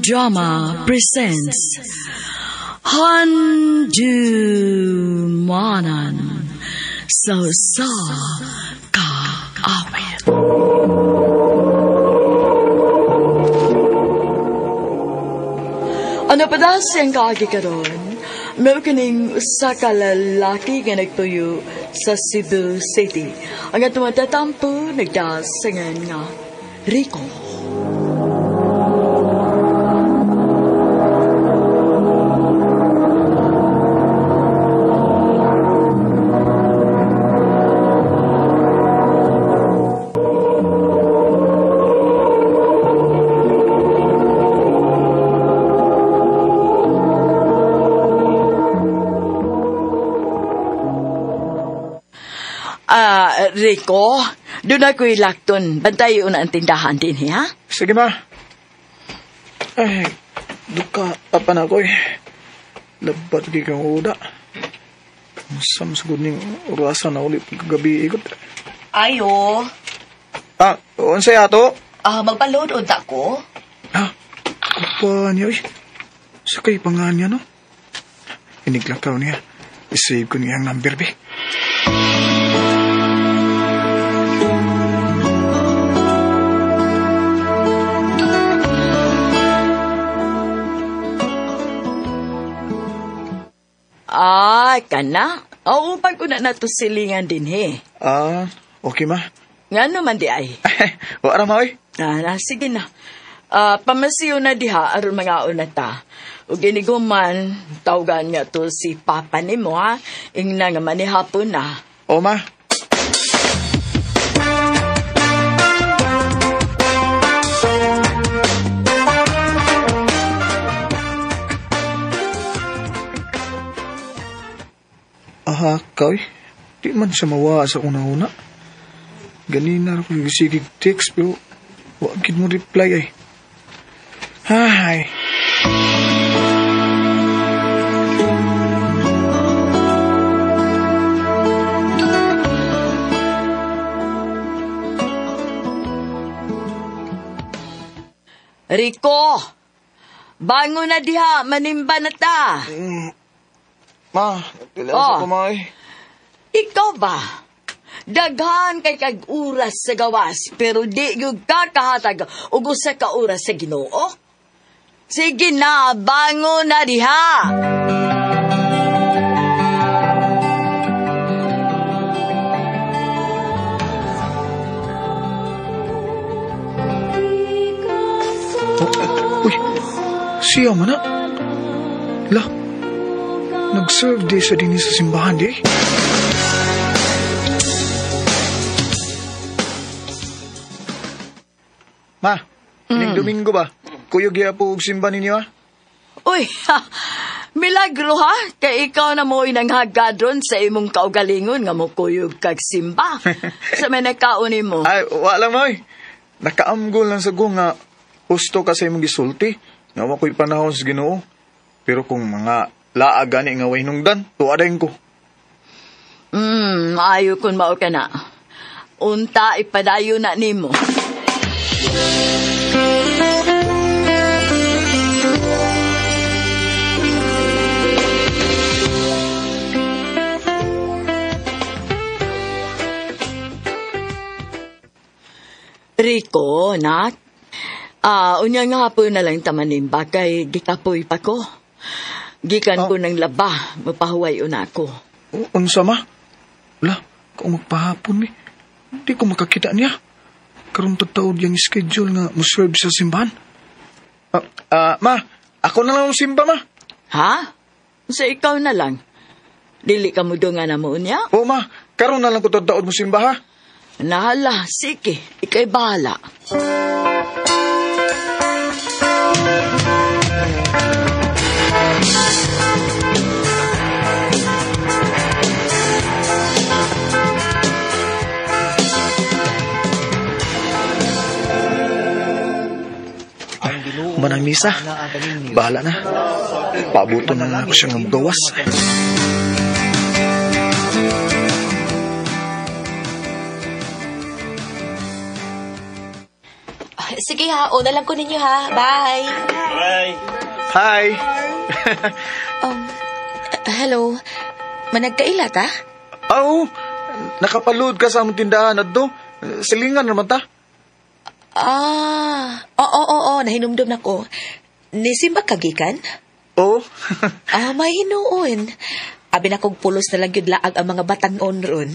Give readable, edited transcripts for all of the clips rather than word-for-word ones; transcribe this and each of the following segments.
Drama presents Handumanan sa kaawit. Ano pa daw siyang kaagi ka ron? May kaning usa ka lalaki nga nagtuyo sa Cebu City. Ang atong matatampo nagdasangan nga Rico. Rico, doon ako'y lakton. Bantay yun ang tindahan din, ha? Sige, ma. Ay, duka pa na ako eh. Labat di kang uda. Masam sa ning orasan na ulit kagabi ikot. Ayo. Unsay ato? Magpaload unta ko. Apa niya eh. Sakay pa nga niya, no? Iniglakaw niya. I-save ko niya ang number, be. Kana? Upag ko na natusilingan din, he. Okay, ma. Nga naman di ay. Wala ma, oy. Sige na. Pamasiyo na diha, aron mga unata. O giniguman, tawagan nga to si Papa ni mo, ha? Ingna nga manihapon na. O, ma. Kay, di man siya mawa sa una-una. Ganina ako yung sigig text, pero wagid mo reply ay. Ay. Rico! Bango na diha, manimba na ta. Ma, kailangan ko ma eh. Ikaw ba? Daghan kay kag oras sa gawas, pero di yung kakahatag o gusa ka oras sa Ginoo? Sige na, bango na diha! Uy, siya man na. Nag-serve di sa din sa simbahan di. Ma, ining Domingo ba? Kuyog ya po simba ninyo, ha? Uy, milagro ha? Kay ikaw na mo inanghagadron sa imong kaugalingon nga mo kuyog kag simba. Sa may nakauni mo. Ay, wala mo eh. Nakaamgol lang sa ko nga husto ka sa imong gisulti. Nga wako'y panahon sa Ginoo. Pero kung mga laaga ni nga way nungdan, tuwadayin ko. Maayo kung mao ka na. Unta ipadayo na nimo. Rico, nak. Unya nga po na lang tamanimba kay gikapoy pa ko. Gikan ko ng laba, mapahuway una ko. Unsa ma? Wala, kung magpahapon eh. Hindi ko makakita niya. Karong tataod yung schedule nga muserve sa simbahan. Ma, ako na lang ang simba, ma. Ha? Sa ikaw na lang. Dili ka mo doon nga na mo niya? Oo, ma. Karon na lang ko tataod mo simba, ha? Nahala, sige. Ika'y bahala. Manang misa, bahala na. Pabuto na lang ako siyang magawas. Sige ha, una lang ko ninyo ha. Bye. Hi! Hello. Managkaila ta? Oo, nakapalood ka sa among tindahan at do. Silingan naman ta. Oo, nahinumdum na ko. Nisimba kagikan? Oo. May hinuon. Abi na kong pulos na lang yun laag ang mga batanon ron.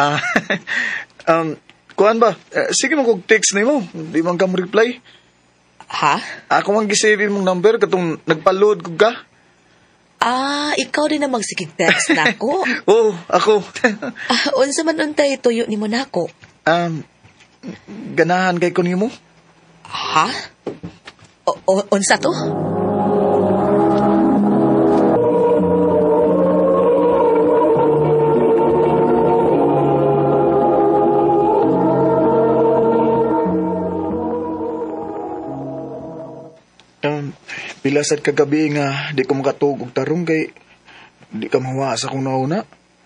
Kuhan ba? Sige mo kong text na mo. Di man ka mo reply. Ha? Ako mang gisave mong number katong nagpaload ko ka. Ikaw din na magsikig text na ako. Oo, ako. Unsa man untay tuyo ni mo na ako. Ganahan kay ko nimo. Ha? Unsa to? Pilasad kagabi nga di ko makatug og tarong kay di ka mawa sa kong nauna.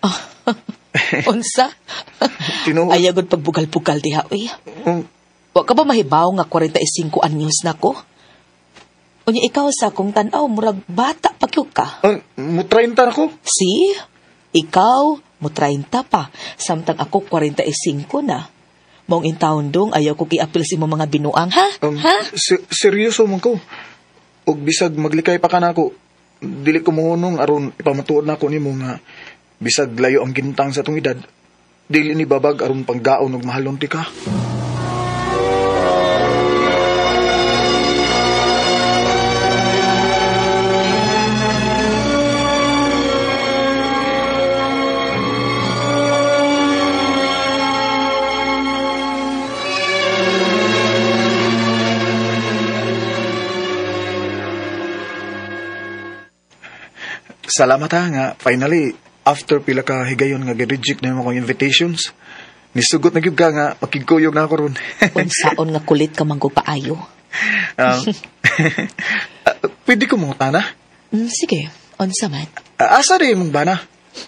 Unsa? Tinuod. Ayagod pagbugal-bugal diha, uy. Wa ka ba mahibaw nga 45 anyos na ko? Unya ikaw sa kong tanaw, murag bata pa kyug ka. Mo 30 ako. See? Ikaw, mo 30 pa. Samtang ako 45 na. Mong intawon dong, ayaw ko kiapil si mo mga binuang, ha? Ha? Seryoso man ko. Og bisag maglikay pa ka na ako, dili ko mohunong aron ipamatuod na ako nimo nga bisag layo ang gintang sa tong edad, dili ni babag aron panggaon og mahalon ti ka. Salamat ha nga, finally, after pila ka higayon nga gi-reject na yung akong invitations, nisugot na gyud ka nga, makigkuyog na ako ron. Unsaon nga kulit ka manggog paayo. Pwede ko mong tana? Sige, unsa man. Asa rin mong bana?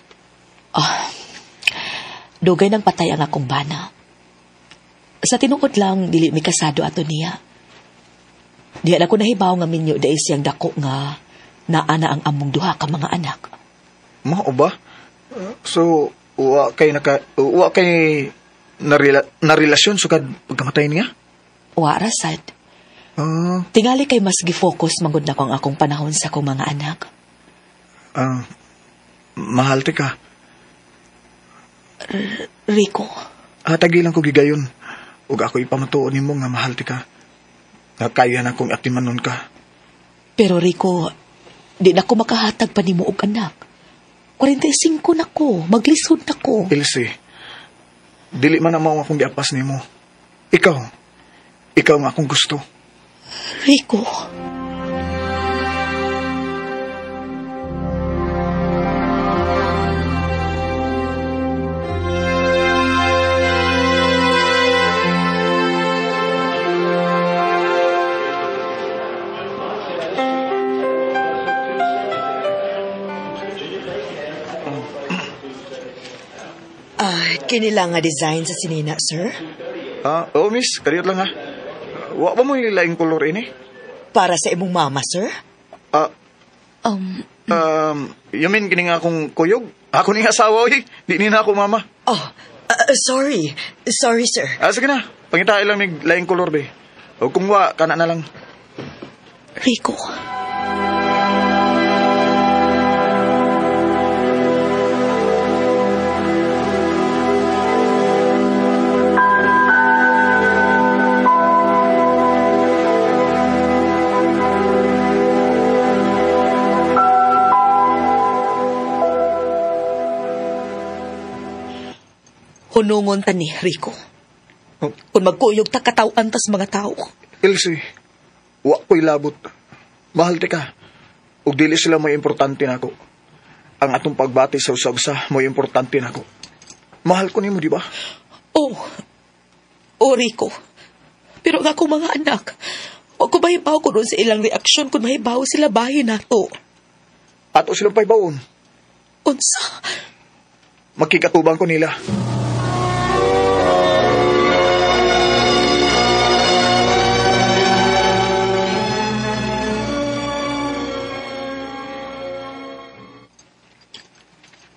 Dugay ng patay ang akong bana. Sa tinuod lang, dili mi kasado ato niya. Diyan ako nahibaw nga minyo dahil siyang dako nga naana ang among duha ka mga anak. Mao ba? So, wa kay narelasyon sukad pagkamatay niya? Wa rasad. Tingali kay mas gi-focus manggod na ko ang akong panahon sa akong mga anak. Mahal ti ka. Rico. Tagilan ko gigayon. Ug ako ipamatuon nimo nga mahal ti ka. Nga kaya na kong atimanon ka. Pero Rico, di na ko makahatag pa nimo og anak. 45 na ko, maglisod na ko. Ilse, dili man ang akong giapas nimo. Ikaw nga akong gusto. Rico. Kinila nga design sa sinina, sir? Oo, miss. Kariyot lang ha. Wa ba mo yung laing kolor ini? Para sa imong mama, sir? You mean kini nga akong kuyog? Ako ni asawa, oy. Di ni na ako mama. Sorry. Sorry, sir. Sige na. Pangitaay lang mig laing kolor, be. O kung wa, kana na lang. Rico. Hunungon ta ni Rico. Kung magkuyog ta katawan tas mga tao. Elsie, wa ko'y labot. Mahal ti ka. Ug dili sila may importante nako. Ang atong pagbati sa usab-sa may importante nako. Mahal ko nimo, di ba? Rico. Pero nga akong mga anak, wag ko mahibaw ko doon sa ilang reaksyon kung mahibaw sila bahin nato. Ato silang paibawon. Unsa? Makikatubang ko nila.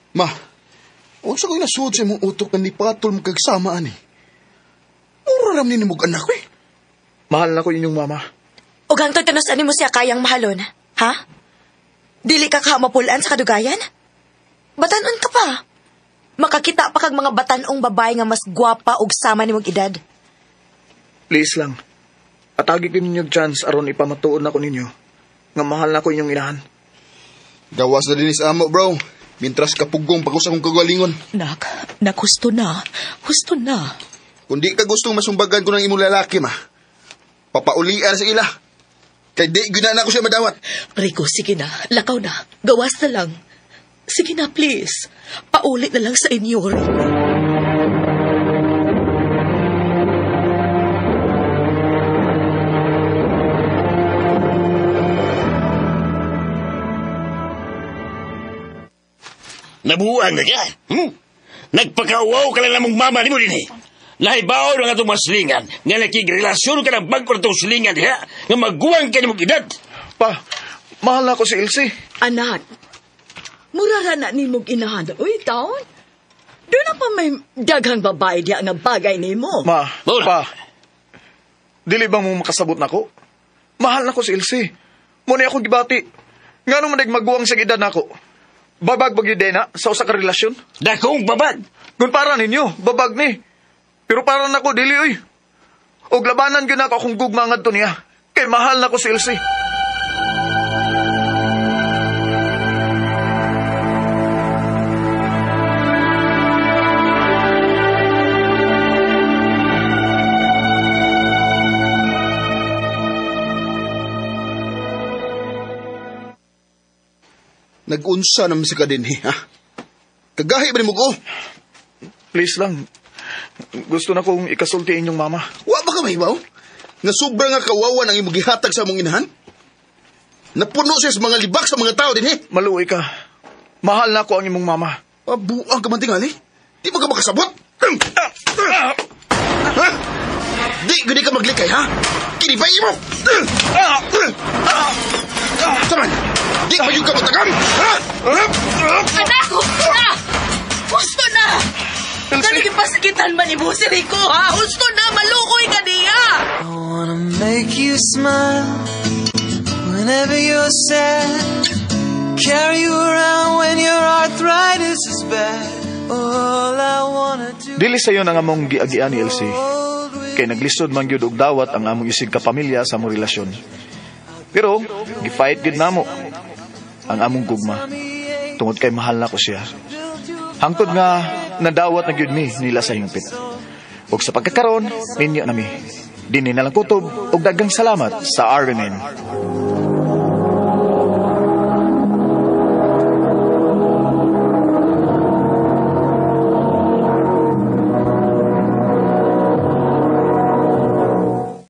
Ma, huwag sa ko'y nasuod sa imong utok na ni patol mo kagsama, ani. Mura ram ni mong anak ko eh. Mahal na ko inyong mama. O gantod ka ani mo siya kayang mahalon, ha? Dili ka kamapulaan sa kadugayan? Batanon ka pa. Makakita pa kag mga batanong babae nga mas gwapa og sama ni mong edad. Please lang. Atagi ko ninyong chance aron ipamatuod na ko ninyo. Nga mahal na ko inyong inahan. Gawas na din sa amo, bro. Mintras kapugong pag-usap kong kagalingon. Nak, husto na. Husto na. Kung di ka gustong masumbagan ko ng imong lalaki, ma, papaulian sa ila. Kay di gina na ko siya madawat. Rico, sige na. Lakaw na. Gawas na lang. Sige na, please. Paulit na lang sa inyo, Rico. Nabuang na ka? Nagpakawaw ka lang namang mama ni mo din eh. Nahibaw na nga itong maslingan nga nakigrelasyon ka ng bago na itong slingan diha nga maguwang ka ni mong edad. Pa, mahal na ko si Elsie. Anak, murara na ni mong inahan. Uy, taon. Doon na pa may daghang babae diya nga bagay ni mo. Ma, Mura. pa, dili bang mong makasabot na ko? Mahal na ko si Elsie. Muna ako gibati. Nga nung maguwang sa edad na ako. Babag bagyo din na sa usa ka relasyon. Dakong babag. Kung para ninyo, babag ni. Pero para na ko, dili oy. Og labanan gyud ako akong gugmangad to niya. Kay mahal na ko si Elsie. Nag-unsa naman si ka din, ha? Kagahi ba ni mo ko? Please lang. Gusto na kong ikasulti inyong mama. Wa ba ka mahibaw? Nga sobra nga kawawa ang imong gihatag sa mong inahan? Napuno siya sa mga libak sa mga tao din, Maluoy ka. Mahal na ko ang imong mama. Buang ka man tingali? Di ba ka makasabot? Ha? Di gudi ka maglikay, ha? Kinibay mo! Saman! Di pa yung kamatagan! Ha? Anak ko! Na! Gusto na! Ganigin pa sakitan man ni mo si Rico, ha? Gusto na! Malukoy ka niya! I wanna make you smile whenever you're sad. Carry you around when your arthritis is bad. All I wanna do. Dili sayo nang among giagian ni Elsie. Kay naglisod man gyud og dawat ang among isig ka pamilya sa among relasyon. Pero gifight gyud namo ang among gugma. Tungod kay mahal na ko siya. Hangtod nga nadawat na gyud mi nila sa hingpit. Ug sa pagkakaron ninyo nami. Dinhi na lang kutob og daghang salamat sa RNN.